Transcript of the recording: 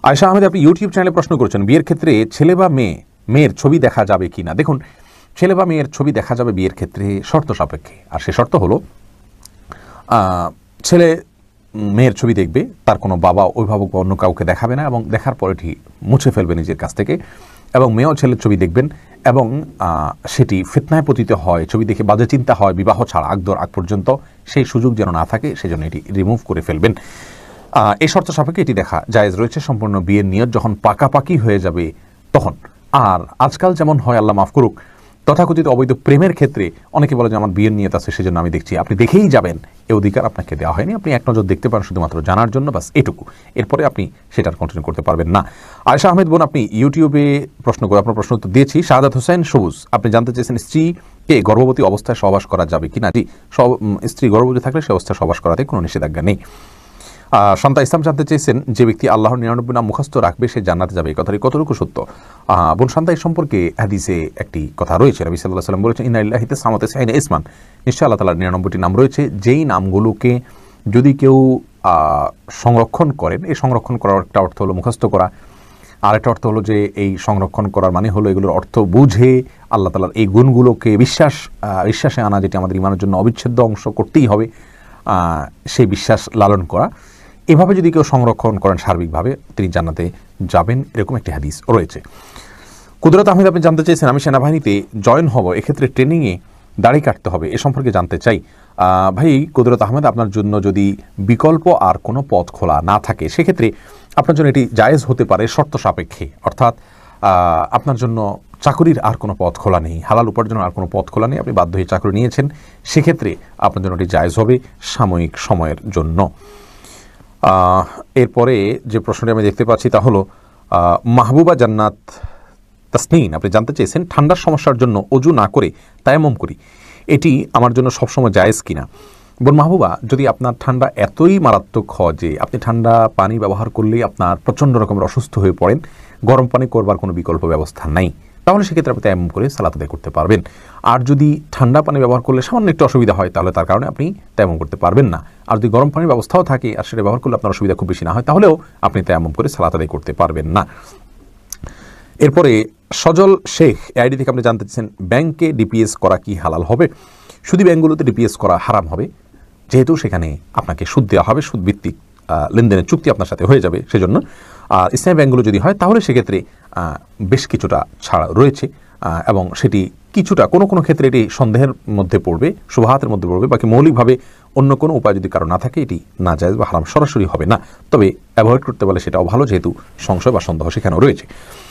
আয়েশা আহমেদ আপনি ইউটিউব চ্যানেলে প্রশ্ন করেছেন বিয়ের ক্ষেত্রে ছেলে বা মেয়ের ছবি দেখা যাবে কি না। দেখুন, ছেলে বা মেয়ের ছবি দেখা যাবে বিয়ের ক্ষেত্রে শর্ত সাপেক্ষে। আর সে শর্ত হলো ছেলে মেয়ের ছবি দেখবে, তার কোনো বাবা অভিভাবক বা অন্য কাউকে দেখাবে না এবং দেখার পরে এটি মুছে ফেলবে নিজের কাছ থেকে। এবং মেয়েও ছেলের ছবি দেখবেন এবং সেটি ফিতনায় পতিত হয়, ছবি দেখে বাজে চিন্তা হয় বিবাহ ছাড়া আগ পর্যন্ত, সেই সুযোগ যেন না থাকে সেজন্য এটি রিমুভ করে ফেলবেন। এই শর্ত সাপেক্ষে এটি দেখা জায়েজ রয়েছে সম্পূর্ণ বিয়ের নিয়ত যখন পাকাপাকি হয়ে যাবে তখন। আর আজকাল যেমন হয়, আল্লাহ মাফ করুক, তথাকথিত অবৈধ প্রেমের ক্ষেত্রে অনেকে বলে যে আমার বিয়ের নিয়ত আছে সেজন্য আমি দেখছি, আপনি দেখেই যাবেন, এই অধিকার আপনাকে দেওয়া হয়নি। আপনি এক নজর দেখতে পারেন শুধুমাত্র জানার জন্য, বাস এটুকু। এরপরে আপনি সেটার কন্টিনিউ করতে পারবেন না। আয়েশা আহমেদ বোন আপনি ইউটিউবে প্রশ্ন করে আপনার প্রশ্ন উত্তর দিয়েছি। শাহাদাত হোসেন সবুজ আপনি জানতে চেয়েছেন স্ত্রীকে গর্ভবতী অবস্থায় সহবাস করা যাবে কিনা। জি, স্ত্রী গর্ভবতী থাকলে সে অবস্থায় সহবাস করাতে কোনো নিষেধাজ্ঞা নেই। শান্তা ইসলাম জানতে চেয়েছেন যে ব্যক্তি আল্লাহর 99 নাম মুখস্থ রাখবে সে জান্নাতে যাবে, এই কথাটি কতটুকু সত্য। বোন শান্তা এই সম্পর্কে হাদিসে একটি কথা রয়েছে, নবী সাল্লাল্লাহু আলাইহি ওয়াসাল্লাম বলেছেন ইন্না লিল্লাহি তাসআমাতাসআইনা ইসমান, নিশ্চয় আল্লাহ তাআলার 99টি নাম রয়েছে, যেই নামগুলোকে যদি কেউ সংরক্ষণ করেন, এই সংরক্ষণ করার একটা অর্থ হলো মুখস্থ করা, আর একটা অর্থ হলো যে এই সংরক্ষণ করার মানে হলো এগুলোর অর্থ বুঝে আল্লাহ তাআলার এই গুণগুলোকে বিশ্বাসে আনা, যেটি আমাদের ঈমানের জন্য অবিচ্ছেদ্য অংশ করতেই হবে, সেই বিশ্বাস লালন করা। এভাবে যদি কেউ সংরক্ষণ করেন সার্বিকভাবে তিনি জান্নাতে যাবেন, এরকম একটি হাদিস রয়েছে। কুদরত আহমেদ আপনি জানতে চেয়েছেন আমি সেনাবাহিনীতে জয়েন হব, এক্ষেত্রে ট্রেনিংয়ে দাড়ি কাটতে হবে, এ সম্পর্কে জানতে চাই। ভাই কুদরত আহমেদ, আপনার জন্য যদি বিকল্প আর কোনো পথ খোলা না থাকে সেক্ষেত্রে আপনার জন্য এটি জায়েজ হতে পারে শর্ত সাপেক্ষে। অর্থাৎ আপনার জন্য চাকরির আর কোনো পথ খোলা নেই, হালাল উপার্জনের আর কোনো পথ খোলা নেই, আপনি বাধ্য হয়ে চাকরি নিয়েছেন, সেক্ষেত্রে আপনার জন্য এটি জায়েজ হবে সাময়িক সময়ের জন্য। এরপরে যে প্রশ্নটি আমি দেখতে পাচ্ছি তা হলো মাহবুবা জান্নাত তাসনিন আপনি জানতে চেয়েছেন ঠান্ডার সমস্যার জন্য অজু না করে তায়াম্মুম করি, এটি আমার জন্য সবসময় জায়েজ কিনা। বোন মাহবুবা, যদি আপনার ঠান্ডা এতই মারাত্মক হয় যে আপনি ঠান্ডা পানি ব্যবহার করলেই আপনার প্রচণ্ড রকমের অসুস্থ হয়ে পড়েন, গরম পানি করবার কোনো বিকল্প ব্যবস্থা নাই, তাহলে সেক্ষেত্রে আপনি তায়াম্মুম করে সালাত আদায় করতে পারবেন। আর যদি ঠান্ডা পানি ব্যবহার করলে সামান্য একটু অসুবিধা হয় তাহলে তার কারণে আপনি তায়াম্মুম করতে পারবেন না। আর যদি গরম পানির ব্যবস্থাও থাকে আর সেটা ব্যবহার করলে আপনার অসুবিধা খুব বেশি না হয় তাহলেও আপনি তায়াম্মুম করে সালাত আদায় করতে পারবেন না। এরপরে সজল শেখ আইডি থেকে আপনি জানতে চাচ্ছেন ব্যাংকে ডিপিএস করা কি হালাল হবে। শুধু ব্যাংকগুলোতে ডিপিএস করা হারাম হবে, যেহেতু সেখানে আপনাকে সুদ দেওয়া হবে, সুদ ভিত্তিক লেনদেনের চুক্তি আপনার সাথে হয়ে যাবে, সেজন্য। আর ইসলামী ব্যাংকগুলো যদি হয় তাহলে সেক্ষেত্রে বেশ কিছুটা ছাড় রয়েছে এবং সেটি কিছুটা কোনো ক্ষেত্রে এটি সন্দেহের মধ্যে পড়বে, শুবহাতের মধ্যে পড়বে, বাকি মৌলিকভাবে অন্য কোনো উপায় যদি কারো না থাকে এটি নাজায়েজ বা হারাম সরাসরি হবে না, তবে অ্যাভয়েড করতে পারলে সেটাও ভালো, যেহেতু সংশয় বা সন্দেহ সেখানেও রয়েছে।